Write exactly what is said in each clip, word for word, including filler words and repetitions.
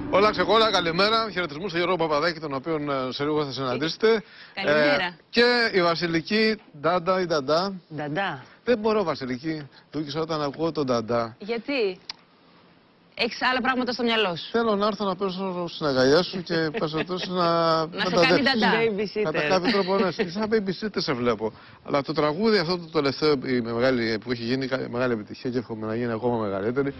Όλα ξεκόλα, καλημέρα. Χαιρετισμούς στον Γιώργο Παπαδάκη, τον οποίο σε λίγο θα συναντήσετε. Καλημέρα. Ε, και η Βασιλική, Ντάντα ή Νταντά. Νταντά. Δεν μπορώ, Βασιλική, Δούκησα, όταν ακούω τον Νταντά. Γιατί? Έχεις άλλα πράγματα στο μυαλό σου. Θέλω να έρθω να πέσω στην αγκαλιά σου και πέσω τόσο να. Να σε κάνει Νταντά. Κατά κάποιο τρόπο, ναι, σαν babysitter σε βλέπω. Αλλά το τραγούδι αυτό το τελευταίο η μεγάλη, που έχει γίνει μεγάλη επιτυχία και εύχομαι να γίνει ακόμα μεγαλύτερη.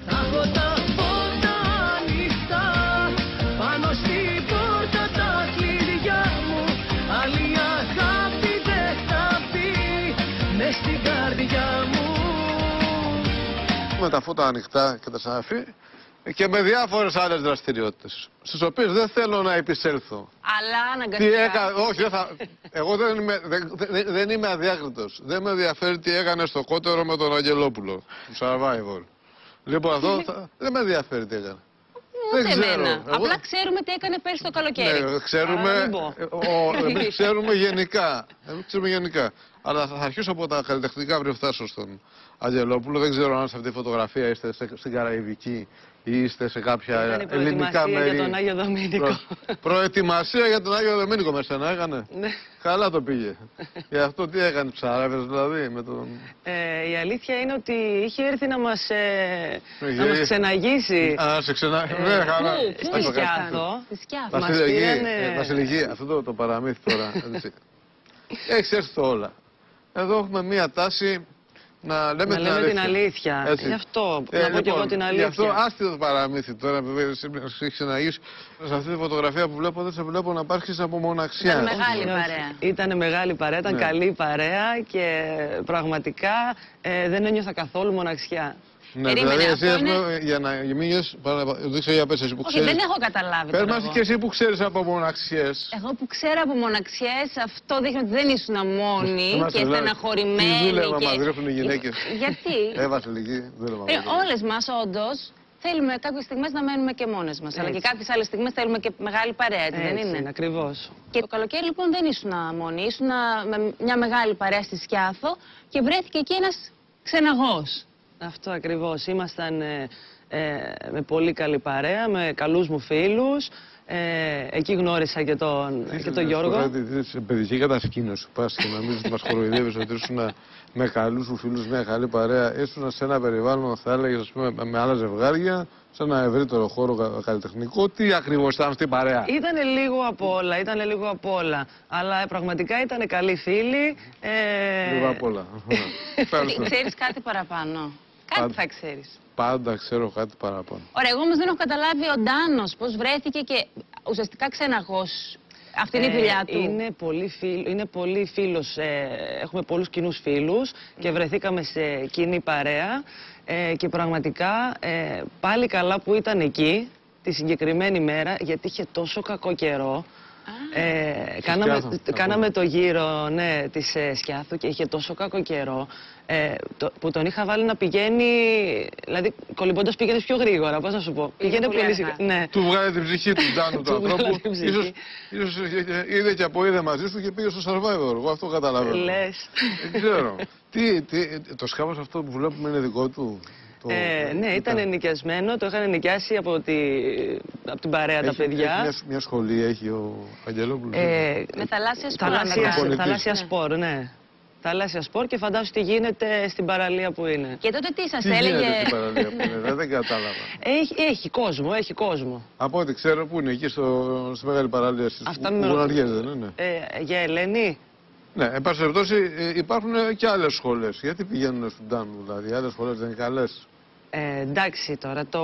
Με τα φώτα ανοιχτά και τα σαφή και με διάφορες άλλες δραστηριότητες, στις οποίες δεν θέλω να επισέλθω. Αλλά αναγκαστικά. Τι έκα... Όχι, δεν θα... εγώ δεν είμαι, δεν, δεν, δεν είμαι αδιάκριτος. Δεν με ενδιαφέρει τι έκανε στο κότερο με τον Αγγελόπουλο, του Survivor. Λοιπόν, αυτό θα... δεν με ενδιαφέρει τι έκανε. Ούτε δεν ξέρω. εμένα. Εγώ... Απλά ξέρουμε τι έκανε πέρσι το καλοκαίρι. Ναι, ξέρουμε, ο, εμείς ξέρουμε γενικά. Εμείς ξέρουμε γενικά. Αλλά θα αρχίσω από τα καλλιτεχνικά πριν φτάσω στον Αγγελόπουλο. Δεν ξέρω αν σε αυτή τη φωτογραφία είστε στην Καραϊβική ή είστε σε κάποια ελληνικά μέρη. Για τον Άγιο Δομήνικο. Προ... Προετοιμασία για τον Άγιο Δομήνικο με σένα έκανε. Ναι. Καλά το πήγε. Γι' αυτό τι έκανε, ψαράβες δηλαδή με τον... Ε, η αλήθεια είναι ότι είχε έρθει να μας, ε, να μας ξεναγήσει. Α, σε ξενα... Ε, ναι, χαρά. Πού, στη Σκιάθο. Στη Σκιάθο. Βασιλική, ε, Βασιλική, αυτό το, το παραμύθι τώρα. Έχεις έρθει το όλα. Εδώ έχουμε μία τάση να λέμε, να την, λέμε αλήθεια. την αλήθεια. Έτσι. Γι' αυτό, ε, να πω λοιπόν, και εγώ την αλήθεια. Γι' αυτό άστιο το παραμύθι τώρα, βέβαια, σε έχει ξαναγήσει. Σε αυτή τη φωτογραφία που βλέπω, δεν σε βλέπω να υπάρχεις από μοναξιά. Ήταν μεγάλη παρέα. Ήταν μεγάλη παρέα, ήταν ναι. καλή παρέα και πραγματικά ε, δεν ένιωθα καθόλου μοναξιά. Ναι, δηλαδή εσύ είναι... για να μείνεις, δεν ξέρω για πες εσύ που όχι, ξέρεις. δεν έχω καταλάβει. Πες μας και εσύ που ξέρεις από μοναξιές. Εγώ που ξέρω από μοναξιές, αυτό δείχνει ότι δεν ήσουν μόνοι και στεναχωρημένοι. Τι δούλευμα και... μας ρίχνουν οι γυναίκες. Γιατί? Ε, Βασιλική, δούλευμα. Ε, όλες μας όντως θέλουμε κάποιες στιγμές να μένουμε και μόνες μας. Έτσι. Αλλά και κάποιες άλλες στιγμές θέλουμε και μεγάλη παρέα, έτσι, έτσι δεν είναι? Είναι, ακριβώς. Και το καλοκαίρι λοιπόν δεν ήσουν μόνοι. Ήσουν με μια μεγάλη παρέα στη Σκιάθο και βρέθηκε εκεί ένας ξεναγός. Αυτό ακριβώς. Ήμασταν ε, ε, με πολύ καλή παρέα, με καλούς μου φίλους. Ε, εκεί γνώρισα και τον, και τον Γιώργο. Σε παιδική κατασκήνωση πας και νομίζεις ότι μας χοροϊδεύεις ότι ήσουν με καλούς σου φίλους, μια καλή παρέα. Ήσουν σε ένα περιβάλλον, θα έλεγες, ας πούμε, με άλλα ζευγάρια, σε ένα ευρύτερο χώρο καλλιτεχνικό. Τι ακριβώς ήταν αυτή η παρέα? Ήτανε λίγο απ' όλα, ήτανε λίγο απ' όλα. Αλλά πραγματικά ήτανε καλοί φίλοι. Ε... Λίγο απ' όλα. Ξέρεις κάτι παραπάνω? Κάτι Πάντα. θα ξέρεις. Πάντα ξέρω κάτι παραπάνω. Ωραία, εγώ όμως δεν έχω καταλάβει ο Ντάνος πώς βρέθηκε και ουσιαστικά ξεναγός. Αυτή είναι η δουλειά του. Είναι πολύ, φίλ, είναι πολύ φίλος, ε, έχουμε πολλούς κοινούς φίλους και βρεθήκαμε σε κοινή παρέα ε, και πραγματικά ε, πάλι καλά που ήταν εκεί τη συγκεκριμένη μέρα γιατί είχε τόσο κακό καιρό. Ε, κάναμε, Σκιάθο, κάναμε το γύρο ναι, της ε, Σκιάθου και είχε τόσο κακό καιρό ε, το, που τον είχα βάλει να πηγαίνει, δηλαδή κολυμπώντας πήγαινες πιο γρήγορα, πώς να σου πω. Πήγαινε πολύ πολύ σιγά. Ναι. Του βγάλε την ψυχή του Ντάνου του ανθρώπου. Ίσως, ίσως είδε και από είδε μαζί σου και πήγε στο Survivor. Εγώ αυτό καταλαβαίνω. Λες. Δεν ξέρω. τι, τι, το σκάφος αυτό που βλέπουμε είναι δικό του? Το... Ε, ναι, ήταν ενοικιασμένο, το είχαν ενοικιάσει από, τη... από την παρέα έχει, τα παιδιά. Έχει μια, μια σχολή έχει ο Αγγελόπουλος. Ε, με θαλάσσια σπορ. Θαλάσσια, θαλάσσια σπορ, ναι. Θαλάσσια σπορ και φαντάσου τι γίνεται στην παραλία που είναι. Και τότε τι σας τι έλεγε? Γίνεται στην παραλία που είναι, δεν κατάλαβα. Έχει, έχει κόσμο, έχει κόσμο. Από ό,τι ξέρω που είναι, εκεί στο, στη μεγάλη παραλία στις Γουναριές δεν είναι? Ε, για Ελένη. Ναι, εν πάση περιπτώσει υπάρχουν και άλλες σχολές. Γιατί πηγαίνουν στον Ντάνου, δηλαδή, οι άλλες σχολές δεν είναι καλές? Ε, εντάξει τώρα, το,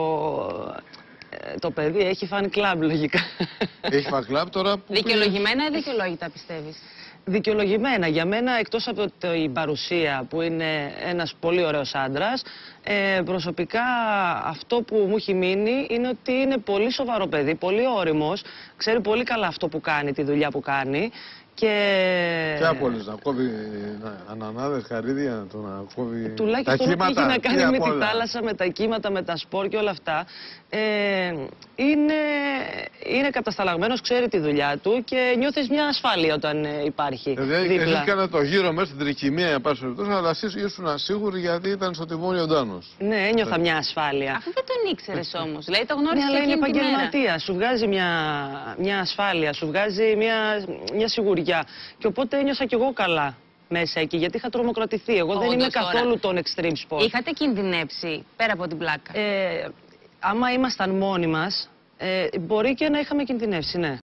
το παιδί έχει fan club λογικά. Έχει fan club τώρα που... Δικαιολογημένα ή δικαιολόγητα πιστεύεις? Δικαιολογημένα. Για μένα, εκτός από την παρουσία που είναι ένας πολύ ωραίος άντρας, ε, προσωπικά αυτό που μου έχει μείνει είναι ότι είναι πολύ σοβαρό παιδί, πολύ όριμος, ξέρει πολύ καλά αυτό που κάνει, τη δουλειά που κάνει. Και... Και από όλες, να κόβει ανανάδες, χαρίδια, το να κόβει τουλάχιστον τα κύματα. Τουλάχιστον έχει να κάνει με τη θάλασσα, με τα κύματα, με τα σπορ και όλα αυτά. Ε, είναι, είναι κατασταλαγμένος, ξέρει τη δουλειά του και νιώθεις μια ασφάλεια όταν ε, υπάρχει Δηλαδή, δίπλα. εσείς κάνατε το γύρο μέσα στην τρικυμία, εν πάση περιπτώσει, αλλά εσείς ήσουν σίγουροι γιατί ήταν στο τιμόνι ο Ντάνος. Ναι, ένιωθα μια ασφάλεια. Αφού δεν τον ήξερες όμως, δηλαδή το Ναι, γνώρισες αλλά είναι εκείνη τη μέρα. επαγγελματία. Σου βγάζει μια, μια ασφάλεια, σου βγάζει μια, μια σιγουριά. Και οπότε ένιωσα κι εγώ καλά μέσα εκεί, γιατί είχα τρομοκρατηθεί. Εγώ δεν Όντως, είμαι τώρα. καθόλου τον extreme sport. Είχατε κινδυνεύσει πέρα από την πλάκα? Ε, άμα ήμασταν μόνοι μας, ε, μπορεί και να είχαμε κινδυνεύσει, ναι.